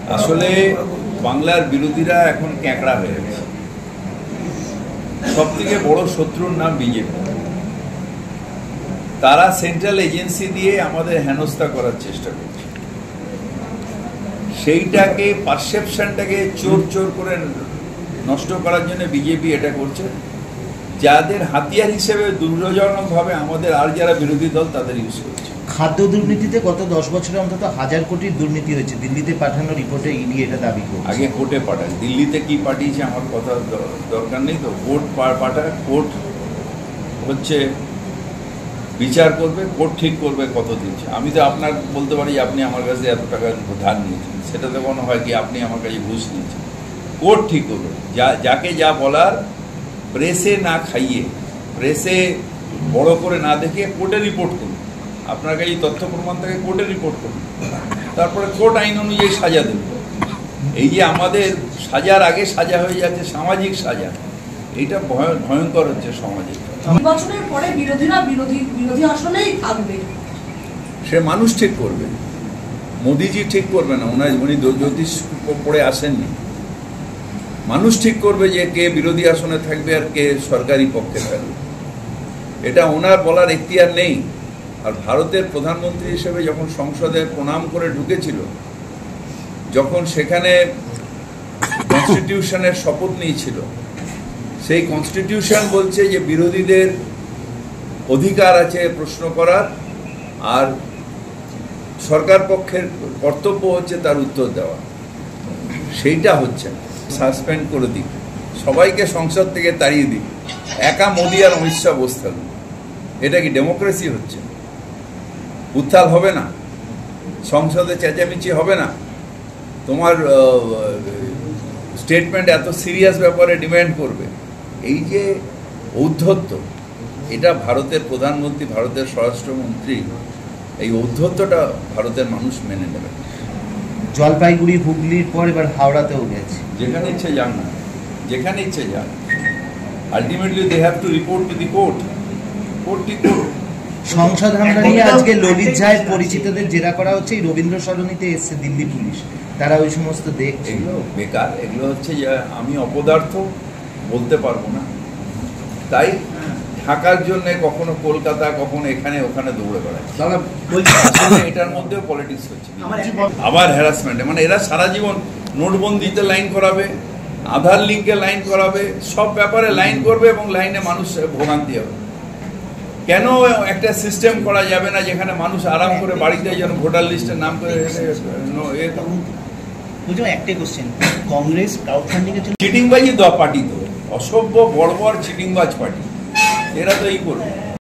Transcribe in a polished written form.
আসলে বাংলার বিরোধীরা এখন ক্যাঁকড়া হয়ে গেছে। সবথেকে বড় শত্রুর নাম বিজেপি। তারা সেন্ট্রাল এজেন্সি দিয়ে আমাদের হেনস্থা করার চেষ্টা করছে। সেইটাকে পারসেপশনটাকে চোর চোর করে নষ্ট করার জন্য বিজেপি এটা করছে, যাদের হাতিয়ার হিসেবে দুর্যোগজনকভাবে আমাদের আর যারা বিরোধী দল তাদের ইউজ করছে। খাদ্য দুর্নীতিতে গত 10 বছরে অন্তত 1000 কোটির দুর্নীতি হয়েছে। দিল্লিতে পাঠানো রিপোর্টে ইডি এটা দাবি করছে। আগে কোর্টে পাঠায়, দিল্লিতে কি পাঠিয়েছে আমার কথা দরকার নেই। তো কোর্ট পাঠায়, কোর্ট হচ্ছে বিচার করবে, কোর্ট ঠিক করবে কত দিচ্ছে। আমি তো আপনার বলতে পারি আপনি আমার কাছে এত টাকা ধার নিয়েছেন, সেটা তো কোনো হয় কি আপনি আমার কাছে ঘুষ নিয়েছেন। কোর্ট ঠিক করবে, যাকে যা বলার প্রেসে না খাইয়ে, প্রেসে বড় করে না দেখে কোর্টে রিপোর্ট করুন। আপনার কাছে তথ্য প্রমাণ থেকে কোর্টে রিপোর্ট করুন, তারপরে কোর্ট আইন অনুযায়ী সাজা দেবে। এই যে আমাদের সাজার আগে সাজা হয়ে যাচ্ছে সামাজিক সাজা, এইটা ভয়ঙ্কর হচ্ছে সমাজে। নির্বাচনের পরে বিরোধীরা বিরোধী আসলেই থাকবে, সে মানুষ ঠিক করবে, মোদিজি ঠিক করবে না। উনি জ্যোতিষ পড়ে আসেননি। মানুষ ঠিক করবে যে কে বিরোধী আসনে থাকবে আর কে সরকারি পক্ষে থাকবে। এটা ওনার বলার এখতিয়ার নেই। আর ভারতের প্রধানমন্ত্রী হিসেবে যখন সংসদে প্রণাম করে ঢুকেছিল, যখন সেখানে কনস্টিটিউশনের শপথ নিয়েছিল, সেই কনস্টিটিউশন বলছে যে বিরোধীদের অধিকার আছে প্রশ্ন করার, আর সরকার পক্ষের কর্তব্য হচ্ছে তার উত্তর দেওয়া। সেইটা হচ্ছে সাসপেন্ড করে দিক, সবাইকে সংসদ থেকে তাড়িয়ে দিক, একা মোদি আর অমিত শাহ বসে থাকুন। এটা কি ডেমোক্রেসি হচ্ছে? উত্তাল হবে না, সংসদে চেঁচামেচি হবে না, তোমার স্টেটমেন্ট এত সিরিয়াস ব্যাপারে ডিমান্ড করবে। এই যে ঔদ্ধত্য, এটা ভারতের প্রধানমন্ত্রী, ভারতের স্বরাষ্ট্রমন্ত্রী, এই ঔদ্ধত্যটা ভারতের মানুষ মেনে নেবে। জলপাইগুড়ি হুগলির পর এবার হাওড়াতেও গেছে। যেখানে ইচ্ছে যান না, যেখানে ইচ্ছে যান, ultimately they have to report to the court. Court ঠিক করুন। সংসদ হামলা নিয়ে আজকে ললিত ঝায়ের পরিচিতদের জেরা করা হচ্ছে। এই রবীন্দ্র সরণিতে এসছে দিল্লি পুলিশ, তারা ওই সমস্ত দেখছে। এগুলো বেকার, এগুলো হচ্ছে যে আমি অপদার্থ বলতে পারবো না, তাই ঢাকার জন্য কখনো কলকাতা, কখনো এখানে ওখানে দৌড়ে বেড়ায়। এটার মধ্যেও পলিটিক্স হচ্ছে, আবার হ্যারাসমেন্ট। মানে এরা সারা জীবন নোটবন্দিতে লাইন করাবে, আধার লিঙ্কে লাইন করাবে, সব ব্যাপারে লাইন করবে এবং লাইনে মানুষ ভোগান্তি হবে। কেন একটা সিস্টেম করা যাবে না যেখানে মানুষ আরাম করে বাড়িতে যেন ভোটার লিস্টের নাম করে একটাই কোশ্চেন, কংগ্রেস চিটিংবাজি পার্টি, তো অসভ্য বর্বর চিটিংবাজ পার্টি, এরা তো এই করবে।